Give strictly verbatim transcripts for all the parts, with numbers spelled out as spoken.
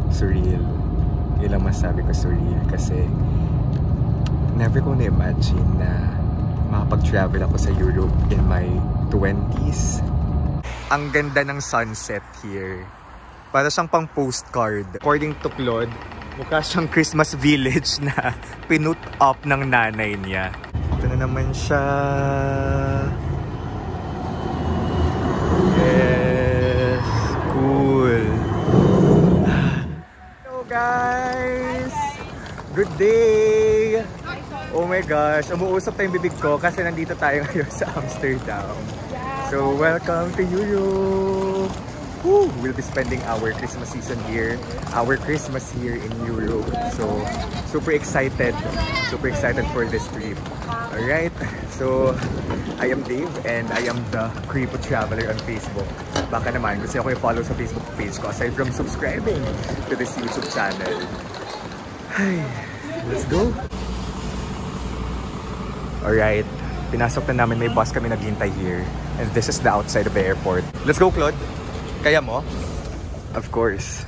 surreal. Yun lang masabi ko, surreal. Kasi never ko na-imagine na makapag-travel ako sa Europe in my twenties. Ang ganda ng sunset here. Para siyang pang postcard. According to Claude, mukha siyang Christmas village na pinut up ng nanay niya. Ito na naman siya. Yes. Cool. Hello guys! Good day! Oh my gosh, umuusap tayong bibig ko kasi nandito tayo ngayon sa Amsterdam. So, welcome to Europe! Woo! We'll be spending our Christmas season here, our Christmas here in Europe. So, super excited. Super excited for this trip. Alright, so I am Dave and I am the Creepo Traveler on Facebook. Baka naman, gusto ko i-follow sa Facebook page ko aside from subscribing to this YouTube channel. Hi, let's go! Alright, pinasok na namin, may bus kami naghintay here. And this is the outside of the airport. Let's go, Claude! Kaya mo? Of course.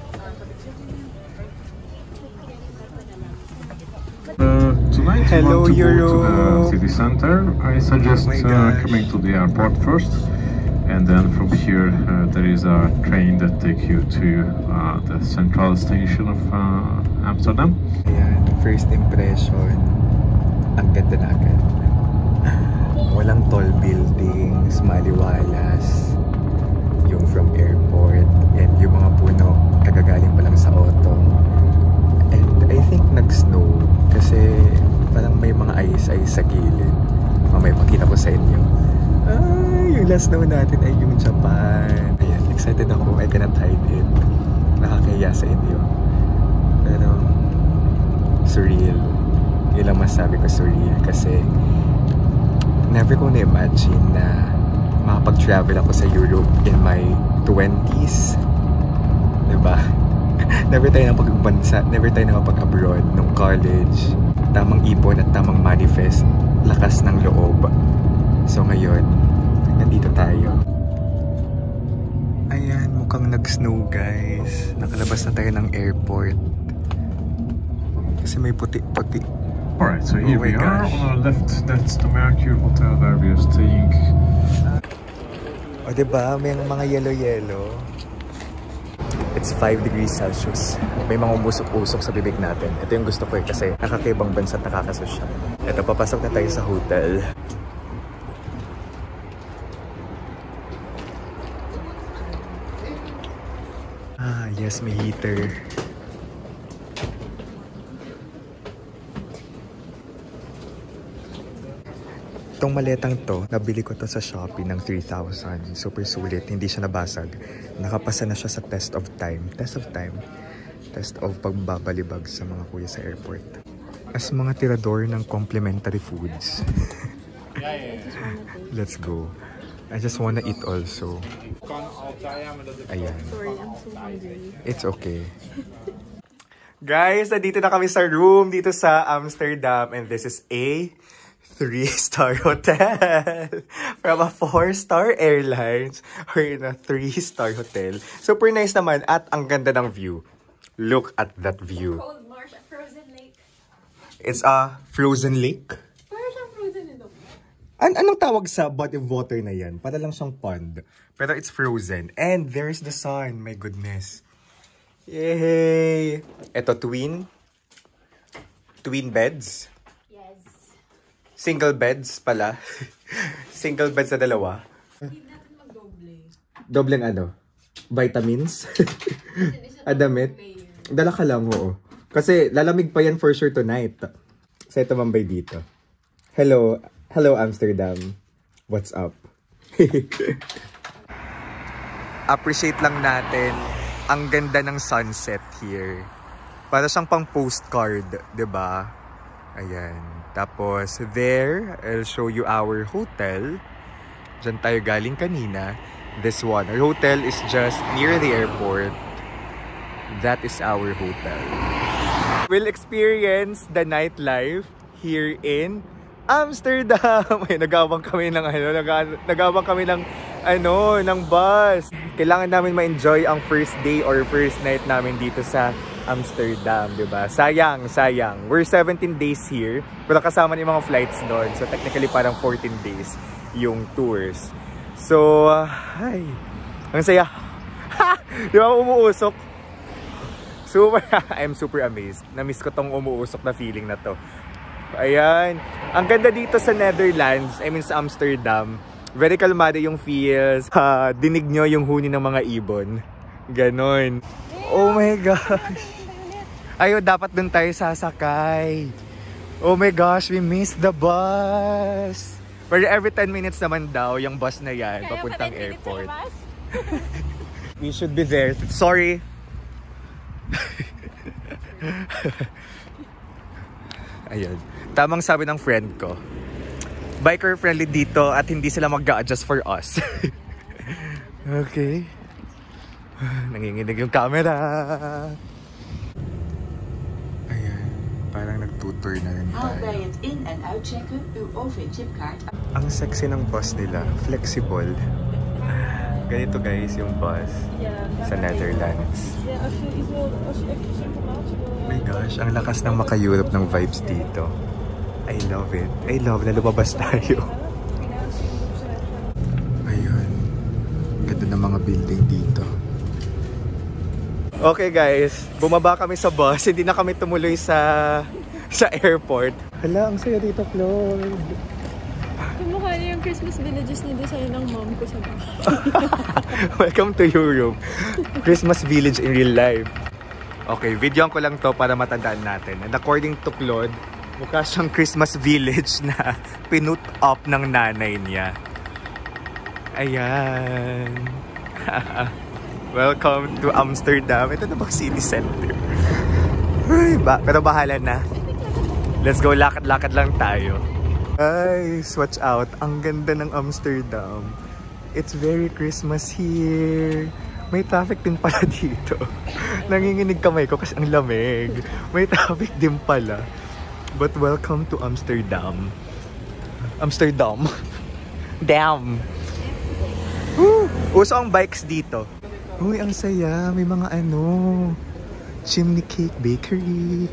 Uh, tonight Hello, you want to Euro. go to the city center. I suggest Oh uh, coming to the airport first. And then from here uh, there is a train that takes you to uh, the central station of uh, Amsterdam. Ayan, first impression. Ang ganda na agad. Walang tall buildings, maliwalas. Yung from airport. And yung mga puno, kagagaling pa lang sa autumn. And I think nag-snow. Kasi parang may mga ice-ice sa gilid. Mamaya pakita ko sa inyo. Ay, yung last snow natin ay yung Japan. Ayan, excited ako. I cannot hide it. Nakakaya sa inyo. Pero, surreal. Yun lang masabi ko, surreal. Kasi, never ko na-imagine na makapag-travel ako sa Europe in my twenties. Diba? Never tayo napag-bansa, never tayo nakapag-abroad nung college. Tamang ipon at tamang manifest. Lakas ng loob. So ngayon, nandito tayo. Ayan, mukhang nag-snow guys. Nakalabas na tayo ng airport. Kasi may puti-puti. Alright, so here Oh we are. gosh. On our left, that's the Mercure Hotel where we are staying. O diba, may mga yellow-yellow. It's five degrees Celsius. May mga umusok-usok sa bibig natin. Ito yung gusto ko eh, kasi nakakaibang bansa at nakakasosyal. Ito, papasok na tayo sa hotel. Ah, yes, may heater. Itong maletang to, nabili ko to sa Shopee ng three thousand. Super sulit, hindi siya nabasag. Nakapasa na siya sa test of time. Test of time? Test of pagbabalibag sa mga kuya sa airport. As mga tirador ng complimentary foods. Let's go. I just wanna eat also. Ayan. Sorry, I'm so hungry. It's okay. Guys, nandito na kami sa room dito sa Amsterdam. And this is a three-star hotel from a four-star airlines or in a three-star hotel. Super nice naman at ang ganda ng view. Look at that view. Cold marsh at frozen lake. It's a frozen lake. Parang siyang frozen ito. An anong tawag sa body of water na yan? Para lang siyang pond. Pero it's frozen. And there's the sun. My goodness. Yay! Ito, twin. Twin beds. Single beds pala. Single beds na dalawa. Hindi natin mag-doble. Dobleng ano? Vitamins? Adamit? Dala ka lang, oo. Kasi lalamig pa yan for sure tonight. So ito mambay dito. Hello. Hello Amsterdam. What's up? Appreciate lang natin ang ganda ng sunset here. Para siyang pang postcard, 'di ba? Ayan. Tapos, there, I'll show you our hotel. Diyan tayo galing kanina. This one. Our hotel is just near the airport. That is our hotel. We'll experience the nightlife here in Amsterdam. Ay, nagawang kami ng ano, nag nagawang kami ng ano, ng bus. Kailangan namin ma-enjoy ang first day or first night namin dito sa Amsterdam, di ba? Sayang, sayang. We're seventeen days here, pero kasama yung mga flights doon. So technically parang fourteen days yung tours. So, uh, ay, ang saya. Di ba umuusok? Super, I'm super amazed. Na-miss ko tong umuusok na feeling na to. Ayan. Ang ganda dito sa Netherlands, I mean sa Amsterdam. Very kalmado yung feels. Uh, dinig nyo yung huni ng mga ibon. Ganon. Oh my gosh. Ayo, dapat dun tayo sasakay. Oh my gosh, we missed the bus. Pero every ten minutes naman daw yung bus na yan, papuntang airport. We should be there. Sorry. Ayun. Tamang sabi ng friend ko. Biker friendly dito at hindi sila mag-a-adjust for us. Okay. Nanginginig yung camera. Ayan. Parang nag-tutor na rin tayo. Bij het in- en uitchecken uw O V-chipkaart. Ang sexy ng bus nila. Flexible. Ganito guys yung bus sa Netherlands. Oh my gosh, ang lakas ng maka-Europe ng vibes dito. I love it. I love na lumabas tayo. Ayun. Ganda ng mga building dito. Okay guys, bumaba kami sa bus. Hindi na kami tumuloy sa sa airport. Hala, ang saya dito, Claude. Kumukha niya yung Christmas villages na design ng mom ko sa bus. Welcome to Europe. Christmas village in real life. Okay, videoan ko lang to para matandaan natin. And according to Claude, mukha siyang Christmas village na pinut up ng nanay niya. Ayan. Welcome to Amsterdam. Ito na bang city center? Ay, ba pero bahala na. Let's go, lakad-lakad lang tayo. Guys, watch out. Ang ganda ng Amsterdam. It's very Christmas here. May traffic din pala dito. Nanginginig kamay ko kasi ang lamig. May traffic din pala. But welcome to Amsterdam. Amsterdam. Damn. Woo! Uso ang bikes dito. Uy, ang saya. May mga ano, chimney cake bakery.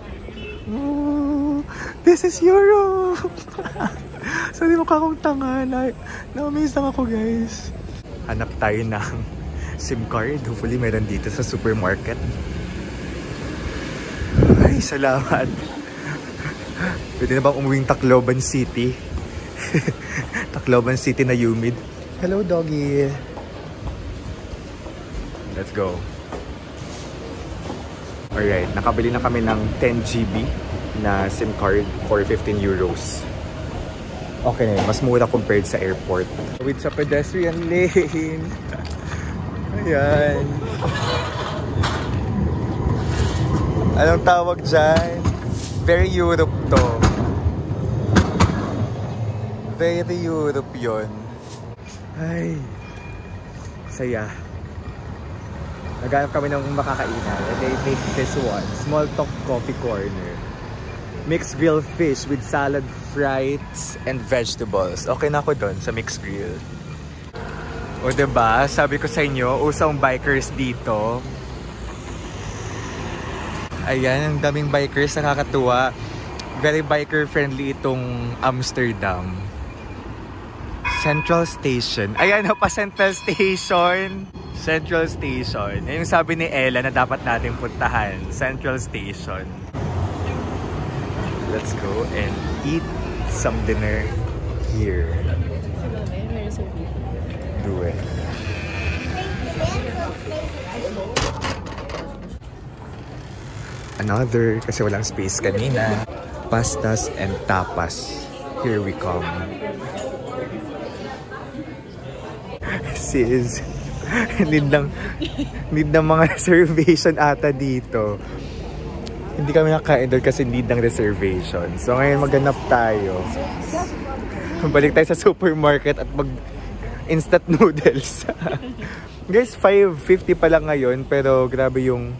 Oh, this is Europe. Sorry, mukha akong tanga. Na-amaze lang ako, guys. Hanap tayo ng SIM card. Hopefully, meron dito sa supermarket. Ay, salamat. Pwede na bang umuwing Tacloban City? Tacloban City na humid. Hello, doggy. Let's go. Alright, nakabili na kami ng ten G B na SIM card for fifteen euros. Okay na yun, mas mura compared sa airport. With sa pedestrian lane. Ayan. Anong tawag dyan? Very Europe to. Very Europe yun. Ay, saya. Naghanap kami ng makakainan. And they take this one. Small talk coffee corner. Mixed grilled fish with salad, fries, and vegetables. Okay na ako dun sa mixed grill. O diba, sabi ko sa inyo, usang bikers dito. Ayan, ang daming bikers, nakakatuwa. Very biker friendly itong Amsterdam. Central Station. Ayan pa, Central Station. Central Station. Yung sabi ni Ella na dapat natin puntahan. Central Station. Let's go and eat some dinner here. Do it. Another, kasi walang space kanina. Pastas and tapas. Here we come. Sis, need ng, need ng mga reservation ata dito. Hindi kami nakain doon kasi need ng reservation. So ngayon maghanap tayo. Balik tayo sa supermarket at mag instant noodles. Guys, five fifty pa lang ngayon, pero grabe yung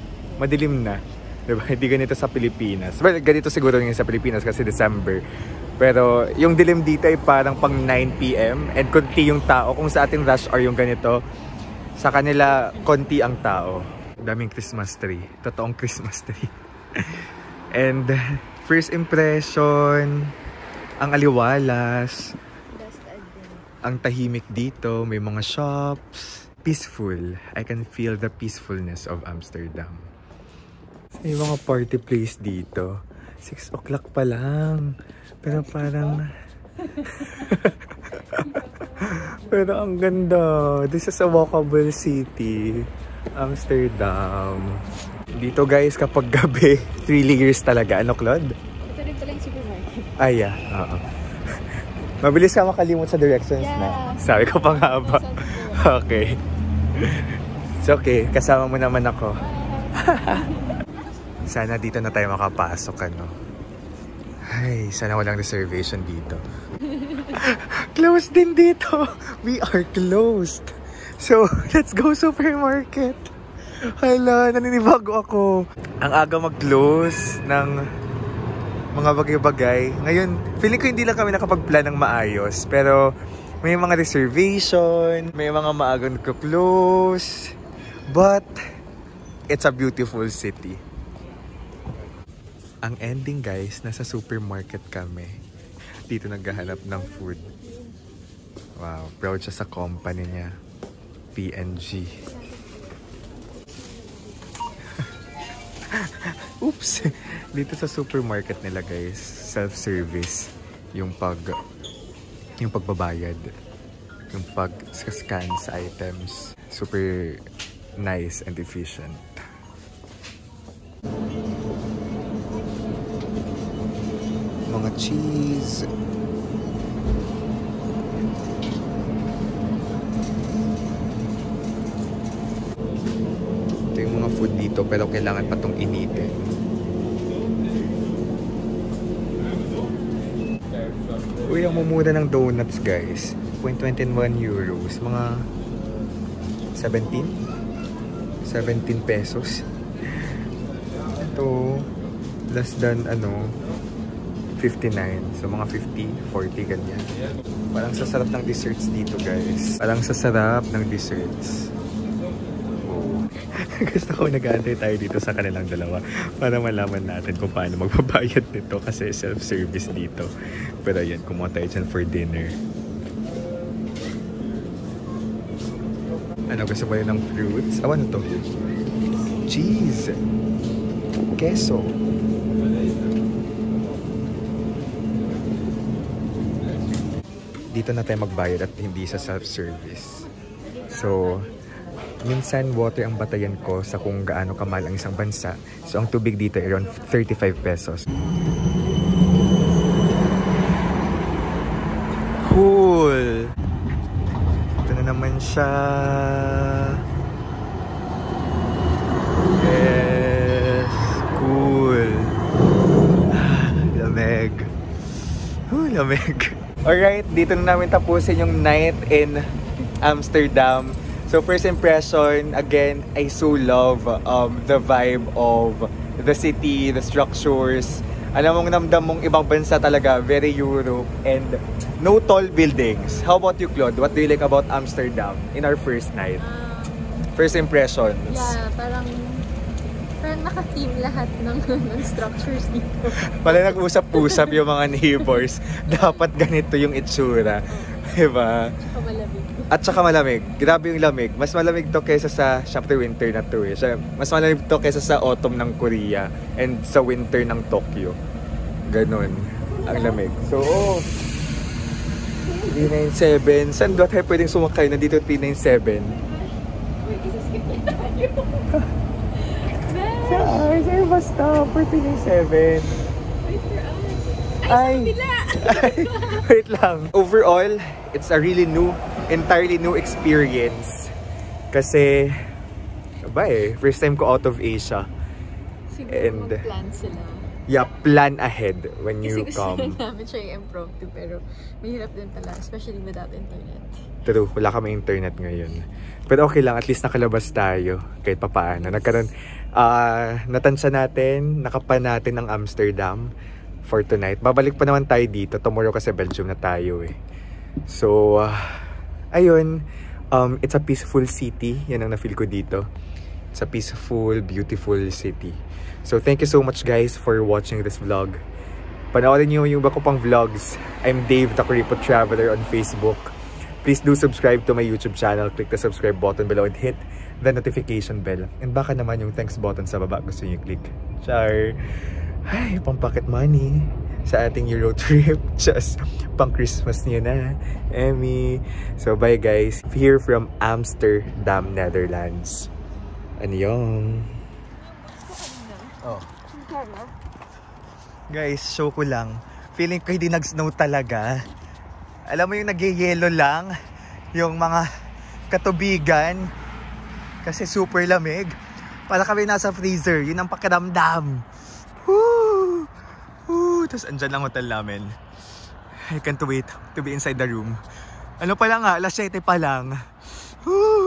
madilim na. Diba? Hindi ganito sa Pilipinas. Well, ganito siguro yung sa Pilipinas kasi December. Pero yung dilim dito ay parang pang nine p m and konti yung tao. Kung sa ating rush hour yung ganito, sa kanila konti ang tao. Daming Christmas tree. Totoong Christmas tree. And first impression, ang aliwalas. Ang tahimik dito. May mga shops. Peaceful. I can feel the peacefulness of Amsterdam. May mga party place dito. six o'clock pa lang. Pero parang... Pero ang ganda. This is a walkable city. Amsterdam. Dito guys, kapag gabi, three layers talaga. Ano, Claude? Ito rin pala yung supermarket. Ay, yeah. Oo. Mabilis ka makalimot sa directions yeah. na. Sabi ko pa nga ba? Okay. It's okay. Kasama mo naman ako. Sana dito na tayo makapasok, ano. Ay, sana walang reservation dito. Closed din dito. We are closed. So, let's go supermarket. Hala, naninibago ako. Ang aga mag-close ng mga bagay-bagay. Ngayon, feeling ko hindi lang kami nakapag-plan ng maayos. Pero, may mga reservation, may mga maagang nagka-close. But, it's a beautiful city. Ang ending guys, nasa supermarket kami. Dito naghahanap ng food. Wow, proud siya sa company niya. P and G. Oops! Dito sa supermarket nila guys, self-service. Yung pag... Yung pagbabayad. Yung pag-scan sa items. Super nice and efficient. Mga cheese. Ito yung mga food dito pero kailangan pa itong initin. Uy, ang mumura ng donuts guys. zero point two one euros. Mga seventeen? seventeen pesos. Ito, less than ano, fifty-nine. So mga fifty, forty ganyan. Parang sasarap ng desserts dito guys. Parang sasarap ng desserts. Oh. Gusto ko nag-aantay tayo dito sa kanilang dalawa para malaman natin kung paano magbabayad nito kasi self-service dito. Pero yan, kumuha tayo dyan for dinner. Ano, gusto ba yun ng fruits? Ah, ano to? Cheese! Queso! Dito na tayo magbayad at hindi sa self-service. So, minsan water ang batayan ko sa kung gaano kamahal ang isang bansa. So, ang tubig dito ay around thirty-five pesos. Cool! Ito na naman siya. Yes! Cool! Lamig. Oh, lamig. Alright, dito na namin tapusin yung night in Amsterdam. So first impression, again, I so love um, the vibe of the city, the structures. Alam mong namdam mong ibang bansa talaga, very Europe, and no tall buildings. How about you, Claude? What do you like about Amsterdam in our first night? Um, first impressions. Yeah, parang parang naka-team lahat ng, ng structures dito. Pala nag-usap-usap yung mga neighbors. Dapat ganito yung itsura. Diba? Tsaka malamig. At saka malamig. Grabe yung lamig. Mas malamig to kaysa sa, syempre winter na to eh. Mas malamig to kaysa sa autumn ng Korea and sa winter ng Tokyo. Ganon. Ang lamig. So, oh. three ninety-seven. Saan ba tayo pwedeng sumakay? Nandito three ninety-seven. Wait, isa-skip na tayo. Sa sa'yo ba stop for three ninety-seven? Wait for us. Ay! Ay, wait lang. Overall, it's a really new, entirely new experience. Kasi, ba eh, first time ko out of Asia. Siguro And, mag-plan sila. Yeah, plan ahead when you Kasi come. gusto rin namin siya yung impromptu, pero mahirap din pala, especially without internet. True, wala kami internet ngayon. Pero okay lang, at least nakalabas tayo kahit papaano. Nagkaroon, uh, natansya natin, nakapan natin ang Amsterdam. for tonight. Babalik pa naman tayo dito. Tomorrow kasi Belgium na tayo eh. So, uh, ayun. Um, it's a peaceful city. Yan ang na-feel ko dito. It's a peaceful, beautiful city. So, thank you so much guys for watching this vlog. Panoorin niyo yung iba ko pang vlogs. I'm Dave, the Kuripot Traveler on Facebook. Please do subscribe to my YouTube channel. Click the subscribe button below and hit the notification bell. And baka naman yung thanks button sa baba gusto niyo click. Char! Ay, pang pocket money sa ating Euro trip. Just pang Christmas niyo na. Emmy. So, bye guys. Here from Amsterdam, Netherlands. Annyeong. Oh. Guys, show ko lang. Feeling ko hindi nag-snow talaga. Alam mo yung nag-yellow lang. Yung mga katubigan. Kasi super lamig. Para kami nasa freezer. Yun ang pakiramdam. Woo! Woo! Tapos andyan lang hotel namin. I can't wait to be inside the room. Ano pa lang nga, alas siyete pa lang. Woo!